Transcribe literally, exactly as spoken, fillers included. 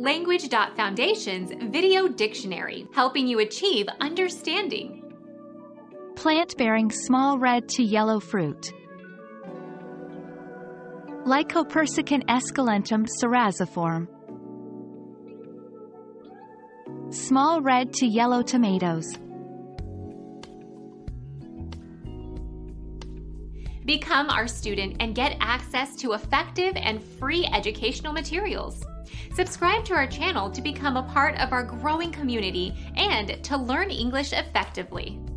Language dot Foundation's Video Dictionary, helping you achieve understanding. Plant bearing small red to yellow fruit. Lycopersicum esculentum cerasiform. Small red to yellow tomatoes. Become our student and get access to effective and free educational materials. Subscribe to our channel to become a part of our growing community and to learn English effectively.